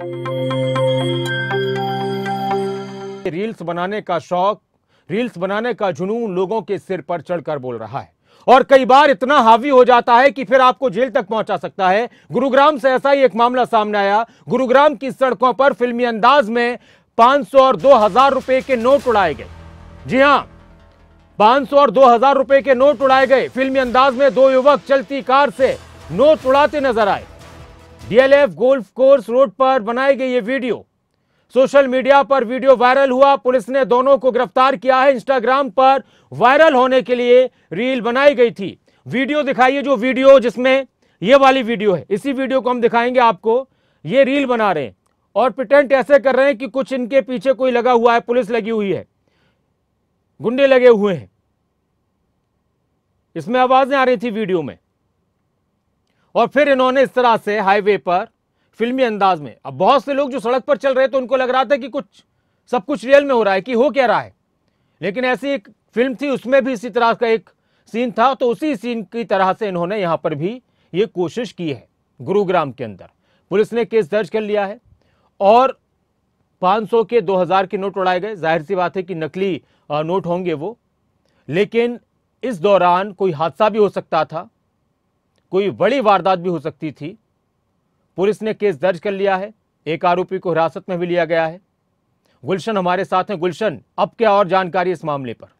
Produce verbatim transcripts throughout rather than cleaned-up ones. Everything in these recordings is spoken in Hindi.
रील्स बनाने का शौक, रील्स बनाने का जुनून लोगों के सिर पर चढ़कर बोल रहा है और कई बार इतना हावी हो जाता है कि फिर आपको जेल तक पहुंचा सकता है। गुरुग्राम से ऐसा ही एक मामला सामने आया। गुरुग्राम की सड़कों पर फिल्मी अंदाज में पांच सौ और दो हजार रुपए के नोट उड़ाए गए। जी हां, पांच सौ और दो हजार रुपए के नोट उड़ाए गए। फिल्मी अंदाज में दो युवक चलती कार से नोट उड़ाते नजर आए। डीएलएफ गोल्फ कोर्स रोड पर बनाई गई ये वीडियो सोशल मीडिया पर वीडियो वायरल हुआ। पुलिस ने दोनों को गिरफ्तार किया है। इंस्टाग्राम पर वायरल होने के लिए रील बनाई गई थी। वीडियो दिखाइए, जो वीडियो जिसमें ये वाली वीडियो है, इसी वीडियो को हम दिखाएंगे आपको। ये रील बना रहे हैं और प्रिटेंट ऐसे कर रहे हैं कि कुछ इनके पीछे कोई लगा हुआ है, पुलिस लगी हुई है, गुंडे लगे हुए हैं। इसमें आवाजें आ रही थी वीडियो में और फिर इन्होंने इस तरह से हाईवे पर फिल्मी अंदाज में, अब बहुत से लोग जो सड़क पर चल रहे थे उनको लग रहा था कि कुछ सब कुछ रियल में हो रहा है, कि हो क्या रहा है, लेकिन ऐसी एक फिल्म थी उसमें भी इसी तरह का एक सीन था। तो उसी सीन की तरह से इन्होंने यहां पर भी ये कोशिश की है। गुरुग्राम के अंदर पुलिस ने केस दर्ज कर लिया है और पांच सौ के दो हजार के नोट उड़ाए गए। जाहिर सी बात है कि नकली नोट होंगे वो, लेकिन इस दौरान कोई हादसा भी हो सकता था, कोई बड़ी वारदात भी हो सकती थी। पुलिस ने केस दर्ज कर लिया है, एक आरोपी को हिरासत में भी लिया गया है। गुलशन हमारे साथ हैं। गुलशन, अब क्या और जानकारी इस मामले पर?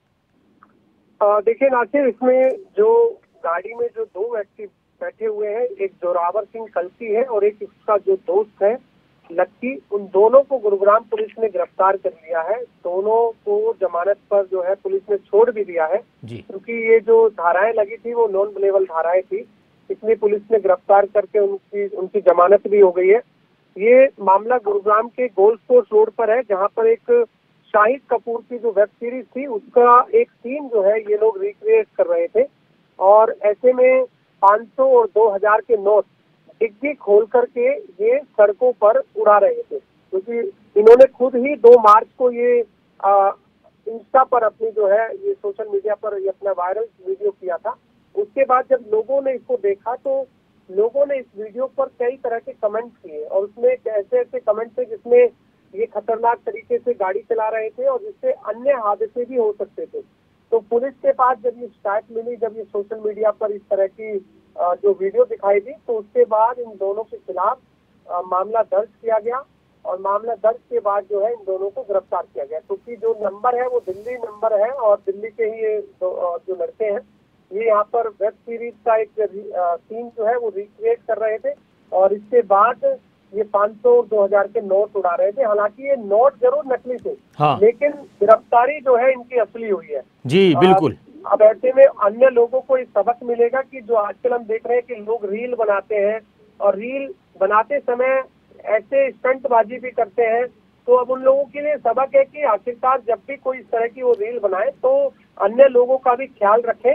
देखिए नासिर, इसमें जो गाड़ी में जो दो व्यक्ति बैठे हुए हैं, एक जोरावर सिंह कल्सी है और एक इसका जो दोस्त है लक्की, उन दोनों को गुरुग्राम पुलिस ने गिरफ्तार कर लिया है। दोनों को जमानत पर जो है पुलिस ने छोड़ भी दिया है, क्योंकि ये जो धाराएं लगी थी वो नॉन बेलेबल धाराएं थी, इसलिए पुलिस ने गिरफ्तार करके उनकी उनकी जमानत भी हो गई है। ये मामला गुरुग्राम के गोल्फ कोर्स रोड पर है, जहां पर एक शाहिद कपूर की जो वेब सीरीज थी उसका एक सीन जो है ये लोग रिक्रिएट कर रहे थे और ऐसे में पाँच सौ और दो हजार के नोट डिग्गी खोल करके ये सड़कों पर उड़ा रहे थे, क्योंकि इन्होंने खुद ही दो मार्च को ये आ, इंस्टा पर अपनी जो है ये सोशल मीडिया पर ये अपना वायरल वीडियो किया था। उसके बाद जब लोगों ने इसको देखा तो लोगों ने इस वीडियो पर कई तरह के कमेंट किए और उसमें ऐसे ऐसे कमेंट थे जिसमें ये खतरनाक तरीके से गाड़ी चला रहे थे और जिससे अन्य हादसे भी हो सकते थे। तो पुलिस के पास जब ये शिकायत मिली, जब ये सोशल मीडिया पर इस तरह की जो वीडियो दिखाई दी, तो उसके बाद इन दोनों के खिलाफ मामला दर्ज किया गया और मामला दर्ज के बाद जो है इन दोनों को गिरफ्तार किया गया, क्योंकि जो नंबर है वो दिल्ली नंबर है और दिल्ली के ही ये जो लड़के हैं ये यहाँ पर वेब सीरीज का एक सीन जो है वो रिक्रिएट कर रहे थे और इसके बाद ये पाँच सौ दो हजार के नोट उड़ा रहे थे। हालांकि ये नोट जरूर नकली थे, हाँ, लेकिन गिरफ्तारी जो है इनकी असली हुई है। जी बिल्कुल। अब ऐसे में अन्य लोगों को इस सबक मिलेगा कि जो आजकल हम देख रहे हैं कि लोग रील बनाते हैं और रील बनाते समय ऐसे स्टंटबाजी भी करते हैं, तो अब उन लोगों के लिए सबक है कि आखिरकार जब भी कोई इस तरह की वो रील बनाए तो अन्य लोगों का भी ख्याल रखें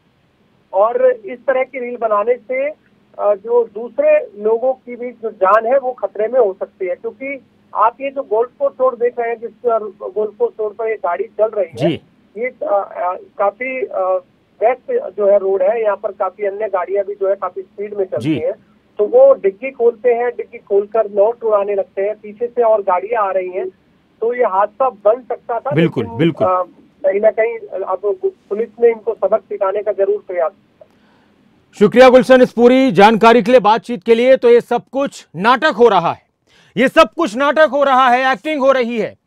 और इस तरह की रील बनाने से जो दूसरे लोगों की भी जो जान है वो खतरे में हो सकती है। क्योंकि आप ये जो गोल्फ कोर्स रोड देख रहे हैं, जिस गोल्फ कोर्स रोड पर ये गाड़ी चल रही है, ये आ, आ, काफी बेस्ट जो है रोड है, यहाँ पर काफी अन्य गाड़ियां भी जो है काफी स्पीड में चलती हैं, तो वो डिग्गी खोलते हैं, डिग्गी खोलकर नोट उड़ाने लगते हैं, पीछे से और गाड़ियां आ रही हैं, तो ये हादसा बन सकता था। बिल्कुल बिल्कुल। कहीं ना कहीं अब पुलिस ने इनको सबक सिखाने का जरूर प्रयास। शुक्रिया गुलशन इस पूरी जानकारी के लिए, बातचीत के लिए। तो ये सब कुछ नाटक हो रहा है, ये सब कुछ नाटक हो रहा है, एक्टिंग हो रही है,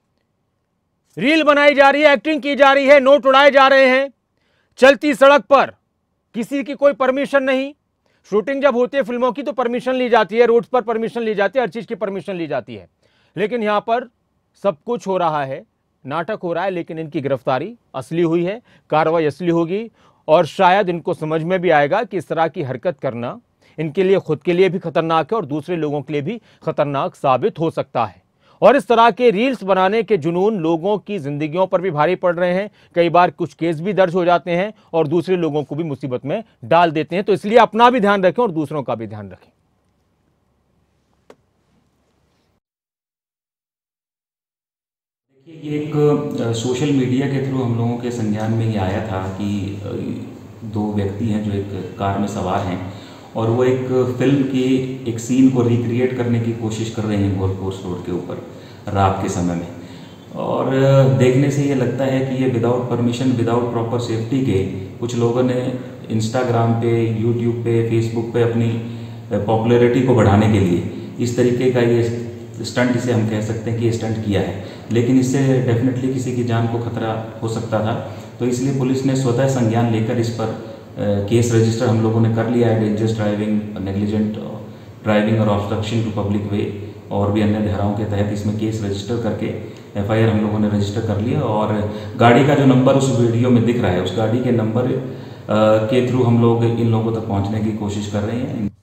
रील बनाई जा रही है, एक्टिंग की जा रही है, नोट उड़ाए जा रहे हैं चलती सड़क पर, किसी की कोई परमिशन नहीं। शूटिंग जब होती है फिल्मों की तो परमिशन ली जाती है, रोड्स पर परमिशन ली जाती है, हर चीज की परमिशन ली जाती है, लेकिन यहां पर सब कुछ हो रहा है, नाटक हो रहा है, लेकिन इनकी गिरफ्तारी असली हुई है, कार्रवाई असली होगी और शायद इनको समझ में भी आएगा कि इस तरह की हरकत करना इनके लिए खुद के लिए भी खतरनाक है और दूसरे लोगों के लिए भी खतरनाक साबित हो सकता है। और इस तरह के रील्स बनाने के जुनून लोगों की जिंदगियों पर भी भारी पड़ रहे हैं। कई बार कुछ केस भी दर्ज हो जाते हैं और दूसरे लोगों को भी मुसीबत में डाल देते हैं। तो इसलिए अपना भी ध्यान रखें और दूसरों का भी ध्यान रखें। देखिए, ये एक सोशल मीडिया के थ्रू हम लोगों के संज्ञान में ये आया था कि दो व्यक्ति हैं जो एक कार में सवार हैं और वो एक फिल्म की एक सीन को रिक्रिएट करने की कोशिश कर रहे हैं गोल्फ कोर्स रोड के ऊपर रात के समय में। और देखने से ये लगता है कि ये without permission, without proper safety के कुछ लोगों ने इंस्टाग्राम पे, यूट्यूब पे, फेसबुक पे अपनी पॉपुलैरिटी को बढ़ाने के लिए इस तरीके का ये स्टंट, इसे हम कह सकते हैं कि ये स्टंट किया है। लेकिन इससे डेफिनेटली किसी की जान को खतरा हो सकता था, तो इसलिए पुलिस ने स्वतः संज्ञान लेकर इस पर केस रजिस्टर हम लोगों ने कर लिया है। डेंजरस ड्राइविंग, नेग्लिजेंट ड्राइविंग और ऑब्स्ट्रक्शन टू पब्लिक वे और भी अन्य धाराओं के तहत इसमें केस रजिस्टर करके एफ आई आर हम लोगों ने रजिस्टर कर लिया। और गाड़ी का जो नंबर उस वीडियो में दिख रहा है, उस गाड़ी के नंबर के थ्रू हम लोग इन लोगों तक पहुंचने की कोशिश कर रहे हैं।